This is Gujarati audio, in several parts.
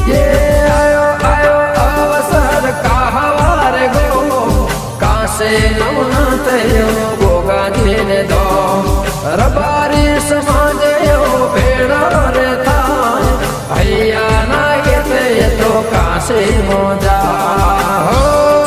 ये आयो आयो अवसर कहवार गो कासे नमनते गोगा जी ने दो रबारी समाज भेड़ा रे था भैया ना ये तो कासे मोजा हो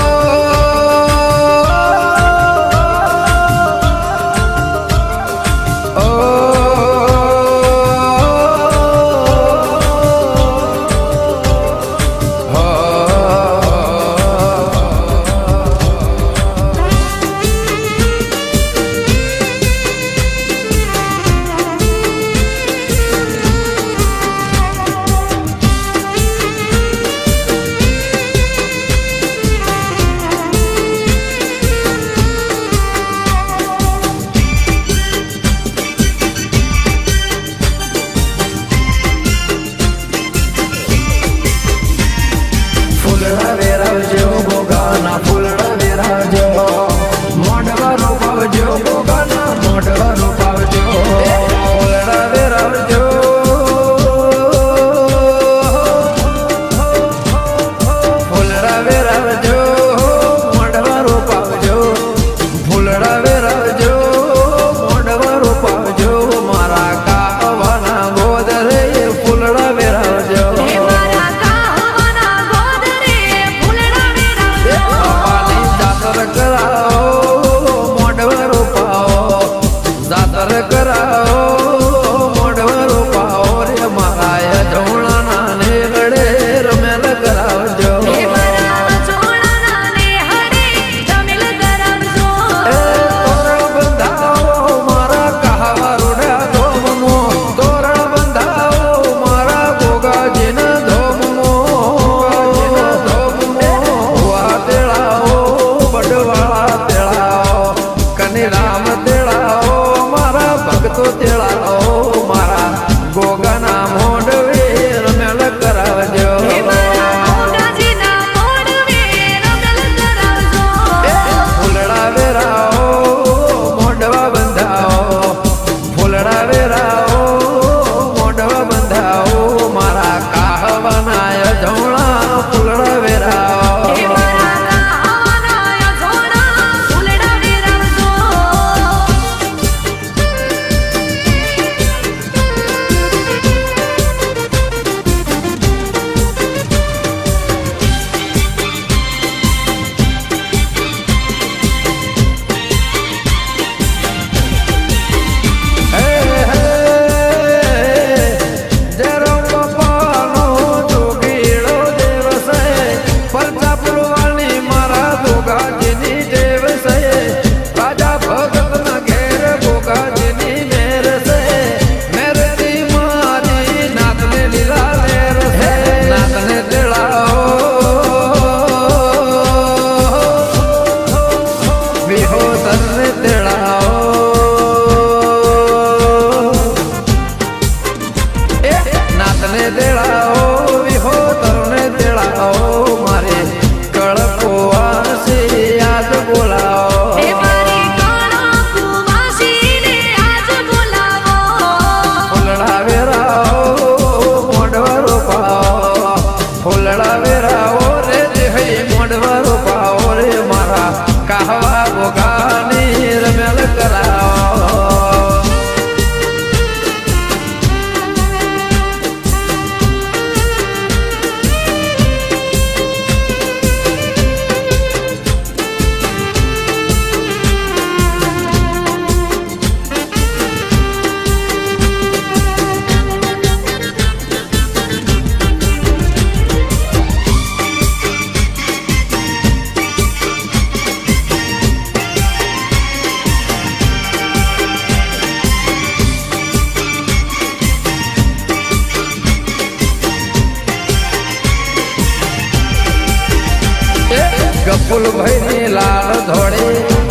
कपुल भाई लाल धोड़े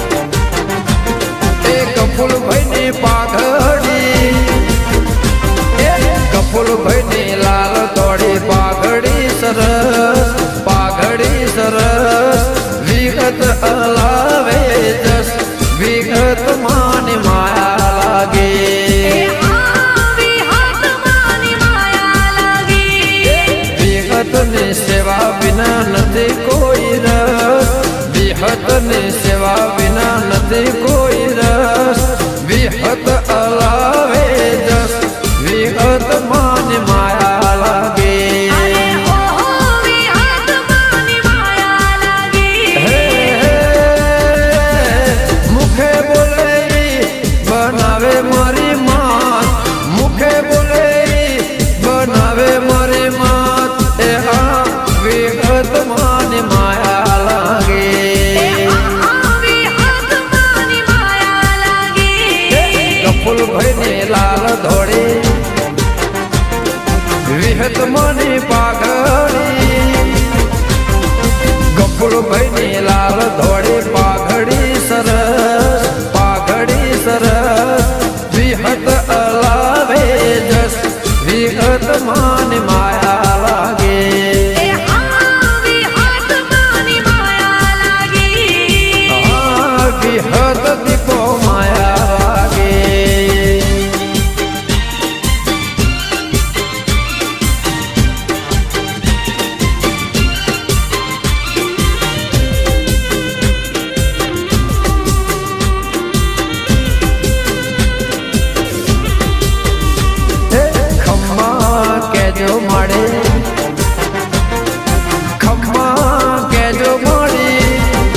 कपुल भाई पाघड़ी कपुल भाई लाल धोड़ी पाघड़ी सरस विगत अलावे जस विगत मान माया लागे विगत વિહતની સેવા વિના નથી કોઈ રસ, વિહતની સેવા વિના નથી કોઈ રસ, વિહત અલાવે જસ, વિહત માની માયા લાગે. મુખે બોલે બનાવે મારી માત, મુખે બોલે બનાવે મારી માત, એ આ વિહત માની માયા લાગે. કપૂલ ભાઈને લાલ ધોળે વિહત માની પાઘડી, કપૂલ ભાઈને લાલ ધોળે પાઘડી સરસ, પાઘડી સરસ, વિહત અલાવે જસ, વિહત માની માયા લાગે. વિહત દીપો માયા લાગે. ખમ્મા કેજો મળે, ખમ્મા કેજો મળી,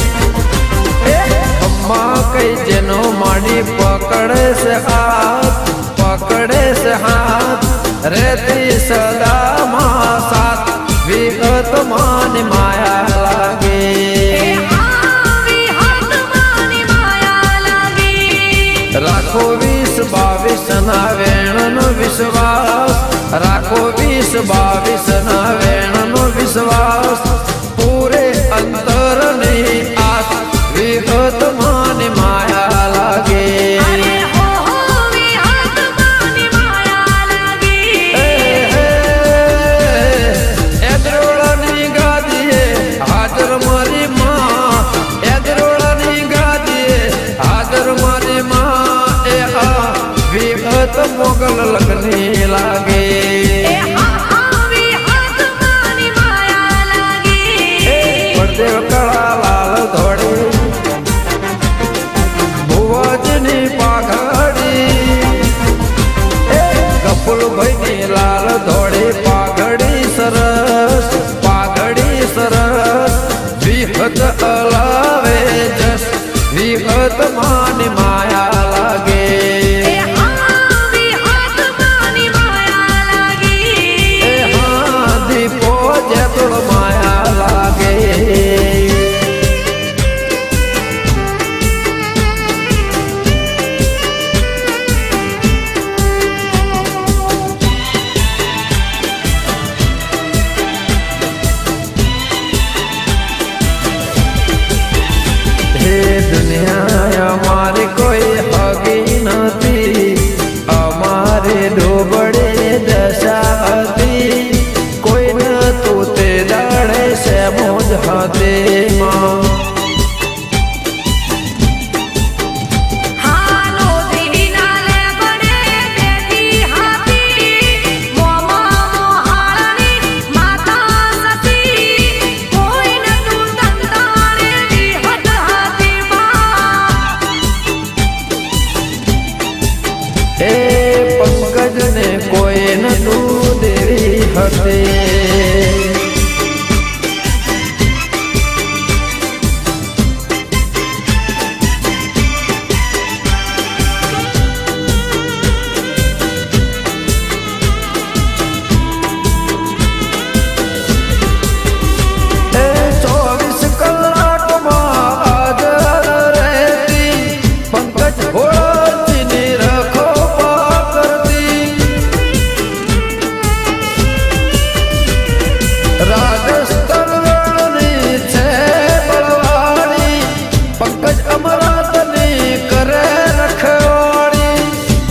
ખમ્મા કઈ જેનો માડી પકડે છે હાથ, પકડે છે હાથ, રેતી સદા માં સાથ, વિહત માની માયા લાગે. રાખો 20-22 ના વેણનો વિશ્વાસ, રાખો 20-22 ના વેણનો વિશ્વાસ, પૂરે અંતરની આસ, વિહત માની માયા લાગે. એદરોળાની ગાદીએ હાજર મારી માં, એદરોળાની ગાદીએ હાજર મારી માં, એ આ વિહત મોગલ લગ્ની લાગે. પડદેવ કળા લાલ ધોળે ભુવજની પાઘડી, કપૂલ ભાઈની લાલ ધોળે પાઘડી સરસ, પાઘડી સરસ, વિહત અલાવે જસ, વિહત માની માયા લાગે. એ હા દીપો જેતળ માયા લાગે. હે દુનિયા અમારી કોઈ હગી નથી, અમારે ડોબડે દશા હતી, કોઈ નતું તે દાડે છે મોજ હતી માં. એ પંકજને કોઈ નતું દેવી હતી. એ 24 કલાકમાં હાજર રહેતી, પંકજ ભોળાજીની રખો કરતી. રાજસ્થાનની છે બળવાળી, પંકજ અમરાતની કરે રખવાળી.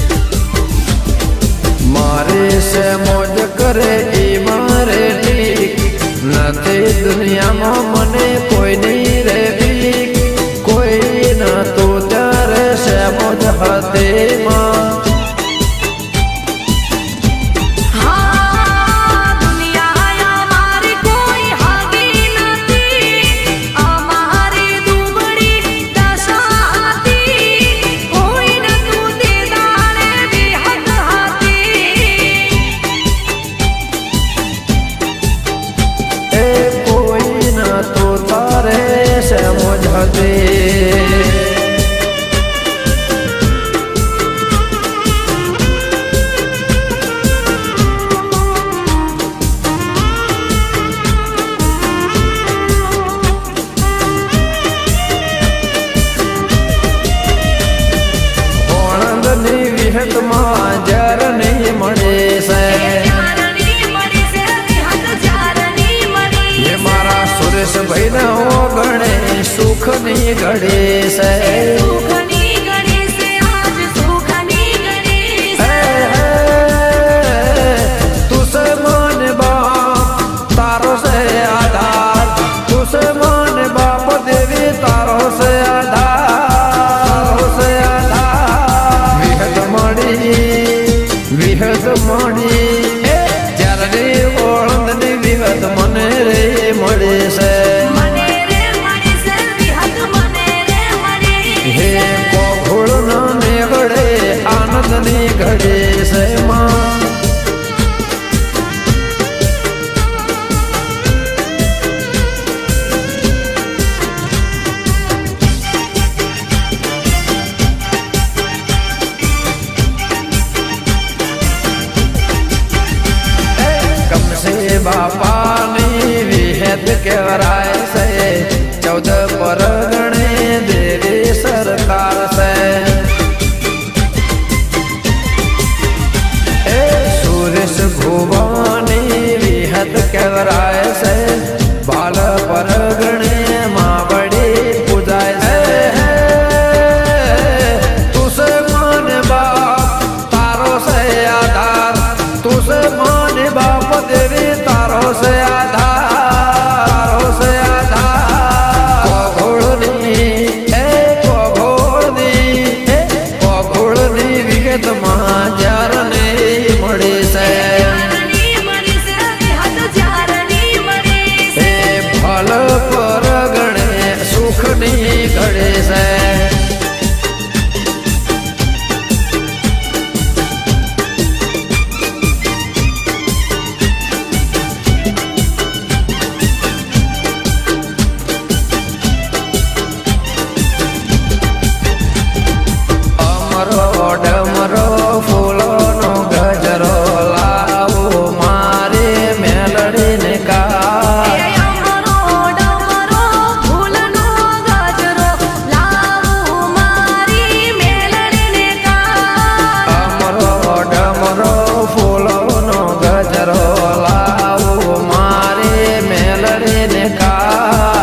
મારે છે મોજ કરે એ મારે ઠીક નથી, દુનિયામાં મને કોઈની રેવી, કોઈ નતું ત્યારે છે મોજ હતી માં. દુનિયા મારી ઘડી છે સુખની ઘડી છે આજ સુખની ઘડી છે તું સે મન બાપ તારો છે આધાર તું સે મન બાપ દેવી તારો છે આધાર વિહત મળી જ્યારે ઓળંદની વિહત મને રે મળે છે મને રે મળી છે વિહત મને રે મળી હે કોઘોળ ને ઘડે આનંદની ઘડે છે માં બાપાની વિહેત કેવરાય છે 14 પરગણે દેવી સરકાર છે એ સુરેશ ભુવાની વિહેત કેવરાય છે બાલ પરગણે માં બડી પૂજાય છે તું સે મન બાપ તારો છે આધાર તું સે મન બાપ દેવી તારો છે આધાર કોઘોળની વિગતમાં જ્યારે મળી છે જારની મળી છે વિહત જારની મળી છે ફલ પરગણે સુખની ઘડે છે ડમરો ફૂલોનો ગજરો લાવો મારે મેલડીને કા ડમરો ડમરો ફૂલનો ગજરો લાવો મારી મેલડીને કા અમરો ડમરો ફૂલોનો ગજરો લાવો મારે મેલડીને કા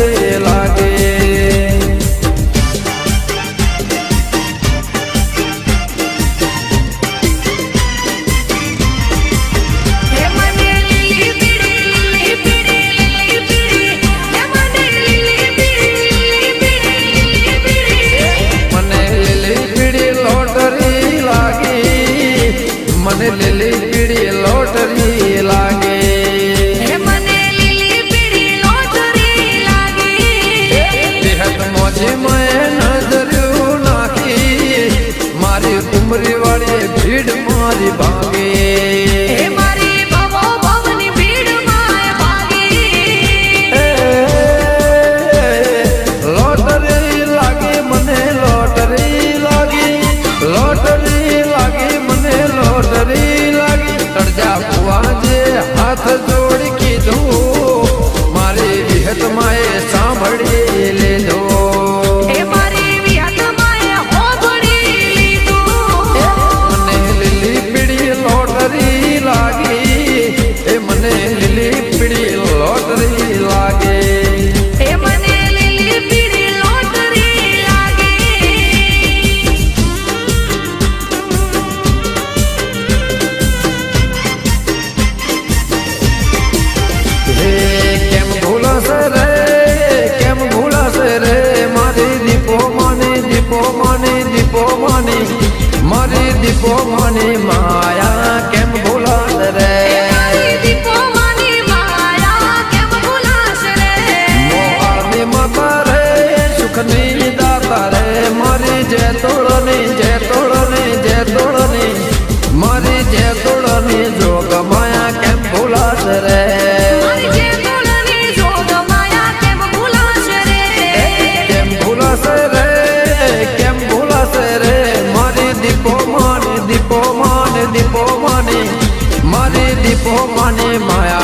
લોટરી લાગે મને લીલી પીળી લોટરી લાગે મને લીલી પીળી લોટરી લાગે બેહદ મોજી મેં નજર્યું નાખી મારી ઉમરી વાળી ભીડ મારી ભાગે મારી ભવો ભવની ભીડ માં ભાગી લોટરી લાગે મને લોટરી લાગી લોટરી લાગી મને લોટરી લાગી તળજા ભુવાજે હાથ જોડી કીધું મારી વિહત માએ સાંભળી લેજો મારી વિહતમાએ હોભળી લીધું મને લીલી પીળી લોટરી લાગી એ મને લીલી પીળી લોટરી લાગે મને લીલી પીળી લોટરી લાગે હે કેમ ભૂલાશે રે મારી દીપો માની મારી દીપો માની માયા કેમ ભૂલાશે રે મારી દીપો માની માયા કેમ ભૂલાશે રે મોહાની માતા રે સુખની દાતા રે મારી જય તોળની મારી જય તોળની જોગ માયા કેમ ભૂલાશે રે મારી જે તોળની જોગ માયા કેમ ભૂલાશે રે કેમ ભૂલાશે રે મારી દીપો માની મારી દીપો માની માયા